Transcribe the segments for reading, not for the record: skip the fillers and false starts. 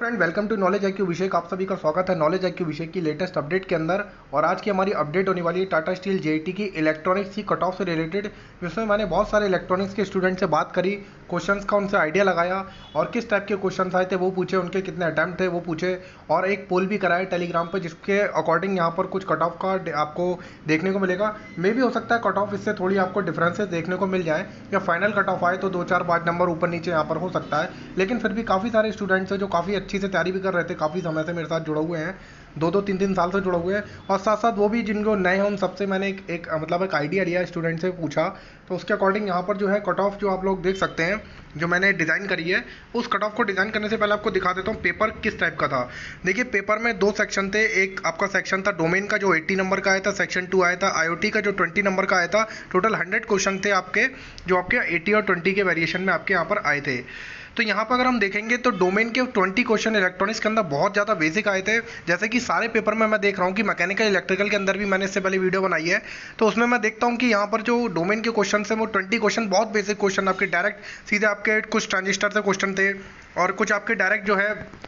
Friend, welcome to knowledge IQ विषय का आप सभी का स्वागत है नॉलेज आईक्यू विषय की लेटेस्ट अपडेट के अंदर। और आज की हमारी अपडेट होने वाली है टाटा स्टील जेईटी की इलेक्ट्रॉनिक्स की कट ऑफ से रिलेटेड, जिसमें मैंने बहुत सारे इलेक्ट्रॉनिक्स के स्टूडेंट से बात करी, क्वेश्चंस का उनसे आइडिया लगाया और किस टाइप के क्वेश्चंस आए थे वो पूछे, उनके कितने अटैम्प्ट थे वो पूछे, और एक पोल भी कराया टेलीग्राम पर, जिसके अकॉर्डिंग यहाँ पर कुछ कट ऑफ का आपको देखने को मिलेगा। मे भी हो सकता है कट ऑफ इससे थोड़ी आपको डिफरेंसेस देखने को मिल जाए, या फाइनल कट ऑफ आए तो 2 4 5 नंबर ऊपर नीचे यहाँ पर हो सकता है। लेकिन फिर भी काफ़ी सारे स्टूडेंट्स हैं जो काफ़ी अच्छी से तैयारी भी कर रहे थे, काफ़ी समय से मेरे साथ जुड़े हुए हैं, 2 2 3 3 साल से जुड़े हुए हैं। और साथ साथ वो भी जिनको नए हैं उन सबसे मैंने एक आइडिया लिया, स्टूडेंट से पूछा, तो उसके अकॉर्डिंग यहाँ पर जो है कट ऑफ जो आप लोग देख सकते हैं, जो मैंने डिज़ाइन करी है, उस कट ऑफ को डिज़ाइन करने से पहले आपको दिखा देता हूँ पेपर किस टाइप का था। देखिए, पेपर में 2 सेक्शन थे। एक आपका सेक्शन था डोमेन का जो 80 नंबर का आया था, सेक्शन 2 आया था आईओटी का जो 20 नंबर का आया था। टोटल 100 क्वेश्चन थे आपके, जो आपके 80 और 20 के वेरिएशन में आपके यहाँ पर आए थे। तो यहाँ पर अगर हम देखेंगे तो डोमेन के 20 क्वेश्चन इलेक्ट्रॉनिक्स के अंदर बहुत ज़्यादा बेसिक आए थे। जैसे कि सारे पेपर में मैं देख रहा हूँ कि मैकेनिकल इलेक्ट्रिकल के अंदर भी मैंने इससे पहले वीडियो बनाई है, तो उसमें मैं देखता हूँ कि यहाँ पर जो डोमेन के क्वेश्चन हैं वो 20 क्वेश्चन बहुत बेसिक क्वेश्चन आपके डायरेक्ट सीधे आपके कुछ ट्रांजिस्टर से क्वेश्चन थे, और कुछ आपके डायरेक्ट जो है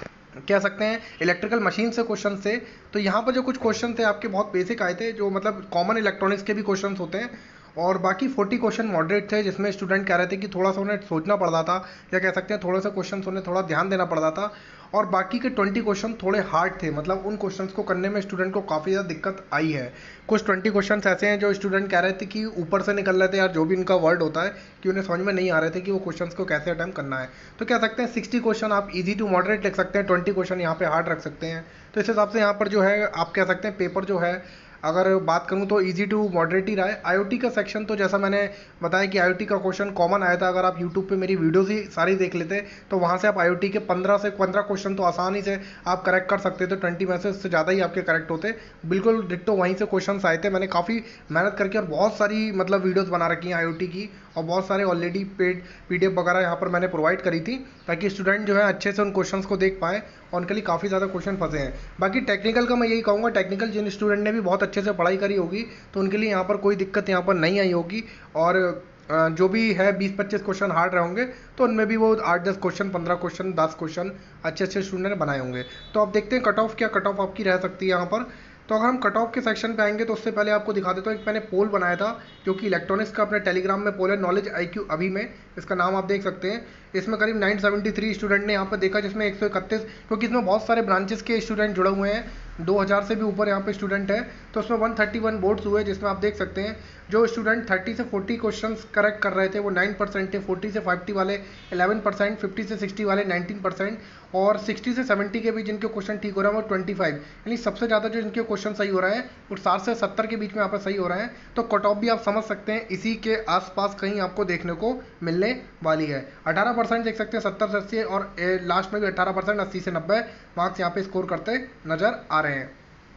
कह सकते हैं इलेक्ट्रिकल मशीन से क्वेश्चन थे। तो यहाँ पर जो कुछ क्वेश्चन थे आपके बहुत बेसिक आए थे, जो मतलब कॉमन इलेक्ट्रॉनिक्स के भी क्वेश्चन होते हैं। और बाकी 40 क्वेश्चन मॉडरेट थे, जिसमें स्टूडेंट कह रहे थे कि थोड़ा सा उन्हें सोचना पड़ता था, या कह सकते हैं थोड़े से क्वेश्चन उन्हें थोड़ा ध्यान देना पड़ता था। और बाकी के 20 क्वेश्चन थोड़े हार्ड थे, मतलब उन क्वेश्चंस को करने में स्टूडेंट को काफ़ी ज़्यादा दिक्कत आई है। कुछ 20 क्वेश्चन ऐसे हैं जो स्टूडेंट कह रहे थे कि ऊपर से निकल रहे थे यार, जो भी इनका वर्ड होता है, कि उन्हें समझ में नहीं आ रहे थे कि वो क्वेश्चन को कैसे अटैम्प्ट करना है। तो कह सकते हैं 60 क्वेश्चन आप इजी टू मॉडरेट लिख सकते हैं, 20 क्वेश्चन यहाँ पे हार्ड रख सकते हैं। तो इस हिसाब से यहाँ पर जो है आप कह सकते हैं पेपर जो है, अगर बात करूं तो इजी टू मॉडरेट ही रहा है। आईओटी का सेक्शन तो जैसा मैंने बताया कि आईओटी का क्वेश्चन कॉमन आया था। अगर आप यूट्यूब पे मेरी वीडियोस ही सारी देख लेते तो वहां से आप आईओटी के 15 क्वेश्चन तो आसानी से आप करेक्ट कर सकते थे। 20 में से उससे ज़्यादा ही आपके करेक्ट होते, बिल्कुल डिट्टो वहीं से क्वेश्चन आए थे। मैंने काफ़ी मेहनत करके और बहुत सारी मतलब वीडियोज़ बना रखी हैं आईओटी की, और बहुत सारे ऑलरेडी पेड पीडीएफ वगैरह यहाँ पर मैंने प्रोवाइड करी थी, ताकि स्टूडेंट जो है अच्छे से उन क्वेश्चंस को देख पाएँ, और उनके लिए काफ़ी ज़्यादा क्वेश्चन फंसे हैं। बाकी टेक्निकल का मैं यही कहूँगा, टेक्निकल जिन स्टूडेंट ने भी बहुत अच्छे से पढ़ाई करी होगी तो उनके लिए यहाँ पर कोई दिक्कत यहाँ पर नहीं आई होगी। और जो भी है 20 25 क्वेश्चन हार्ड रहेंगे, तो उनमें भी वो 8 10 क्वेश्चन 15 क्वेश्चन 10 क्वेश्चन अच्छे अच्छे स्टूडेंट ने बनाए होंगे। तो आप देखते हैं कट ऑफ क्या कट ऑफ आपकी रह सकती है यहाँ पर। तो अगर हम कट ऑफ के सेक्शन पे आएंगे तो उससे पहले आपको दिखा देता हूँ, एक मैंने पोल बनाया था जो कि इलेक्ट्रॉनिक्स का अपने टेलीग्राम में पोल है, नॉलेज आईक्यू अभी में, इसका नाम आप देख सकते हैं। इसमें करीब 973 स्टूडेंट ने यहाँ पर देखा, जिसमें 131, क्योंकि इसमें बहुत सारे ब्रांचेस के स्टूडेंट जुड़े हुए हैं, 2000 से भी ऊपर यहाँ पे स्टूडेंट है। तो उसमें 131 बोर्ड्स हुए, जिसमें आप देख सकते हैं जो स्टूडेंट 30 से 40 क्वेश्चंस करेक्ट कर रहे थे वो 9% थे, 40 से 50 वाले 11%, 50 से 60 वाले 19%, और 60 से 70 के बीच जिनके क्वेश्चन ठीक हो रहे हैं वो 25, यानी सबसे ज़्यादा जो जिनके क्वेश्चन सही हो रहे हैं वो 60 से 70 के बीच में यहाँ पर सही हो रहे हैं। तो कट ऑफ भी आप समझ सकते हैं इसी के आसपास कहीं आपको देखने को मिलने वाली है। 18% देख सकते हैं 70 से 80, और लास्ट में भी 18% 80 से 90 मार्क्स यहाँ पे स्कोर करते नजर आ रहे हैं।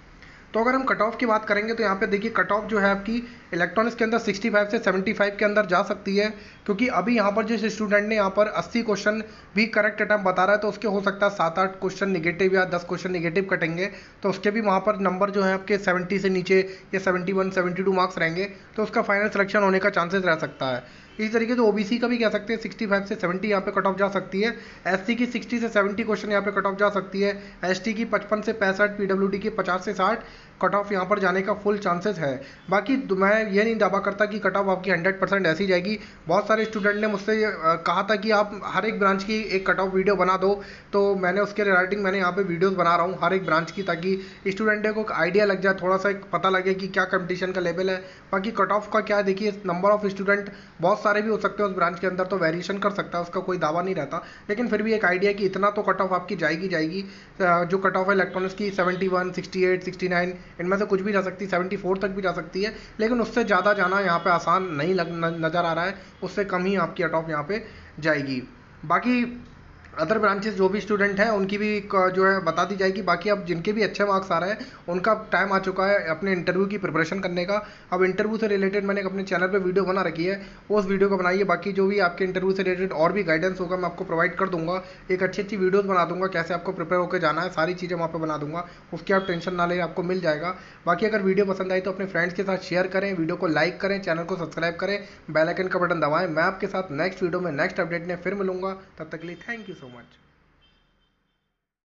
तो अगर हम कट ऑफ की बात करेंगे तो यहाँ पे देखिए कट ऑफ जो है आपकी इलेक्ट्रॉनिक्स के अंदर 65 से 75 के अंदर जा सकती है, क्योंकि अभी यहाँ पर जिस स्टूडेंट ने यहाँ पर 80 क्वेश्चन भी करेक्ट अटैम्प्ट बता रहा है, तो उसके हो सकता है 7 8 क्वेश्चन निगेटिव या 10 क्वेश्चन निगेटिव कटेंगे, तो उसके भी वहाँ पर नंबर जो है आपके 70 से नीचे या 71 72 मार्क्स रहेंगे, तो उसका फाइनल सिलेक्शन होने का चांसेस रह सकता है। इसी तरीके से ओबीसी का भी कह सकते हैं 65 से 70 यहाँ पे कट ऑफ जा सकती है, एससी की 60 से 70 क्वेश्चन यहाँ पे कट ऑफ जा सकती है, एसटी की 55 से 65, पीडब्ल्यूडी की 50 से 60 कट ऑफ यहाँ पर जाने का फुल चांसेस है। बाकी मैं ये नहीं दावा करता कि कट ऑफ आपकी 100% ऐसी जाएगी। बहुत सारे स्टूडेंट ने मुझसे कहा था कि आप हर एक ब्रांच की एक कट ऑफ वीडियो बना दो, तो मैंने उसके रिगार्डिंग मैंने यहाँ पे वीडियोस बना रहा हूँ हर एक ब्रांच की, ताकि स्टूडेंट को आइडिया लग जाए, थोड़ा सा पता लगे कि क्या कंपटीशन का लेवल है। बाकी कट ऑफ का क्या है, देखिए नंबर ऑफ स्टूडेंट बहुत सारे भी हो सकते हैं उस ब्रांच के अंदर, तो वेरिएशन कर सकता है, उसका कोई दावा नहीं रहता, लेकिन फिर भी एक आइडिया कि इतना तो कट ऑफ आपकी जाएगी। जो कट ऑफ है इलेक्ट्रॉनिक्स की 71 68 69 इनमें से कुछ भी जा सकती है, 74 तक भी जा सकती है, लेकिन उससे ज़्यादा जाना यहाँ पे आसान नहीं नज़र आ रहा है, उससे कम ही आपकी कट ऑफ यहाँ पे जाएगी। बाकी अदर ब्रांचेस जो भी स्टूडेंट हैं उनकी भी जो है बता दी जाएगी। बाकी अब जिनके भी अच्छे मार्क्स आ रहे हैं उनका टाइम आ चुका है अपने इंटरव्यू की प्रिपरेशन करने का। अब इंटरव्यू से रिलेटेड मैंने अपने चैनल पे वीडियो बना रखी है, उस वीडियो को बनाइए। बाकी जो भी आपके इंटरव्यू से रिलेटेड और भी गाइडेंस होगा मैं आपको प्रोवाइड कर दूंगा, एक अच्छी अच्छी वीडियोज़ बना दूंगा, कैसे आपको प्रिपेयर होकर जाना है, सारी चीज़ें वहाँ पर बना दूंगा, उसकी आप टेंशन ना लें, आपको मिल जाएगा। बाकी अगर वीडियो पसंद आई तो अपने फ्रेंड्स के साथ शेयर करें, वीडियो को लाइक करें, चैनल को सब्सक्राइब करें, बेल आइकन का बटन दबाएं। मैं आपके साथ नेक्स्ट वीडियो में नेक्स्ट अपडेट में फिर मिलूंगा, तब तक के लिए थैंक यू सो मच।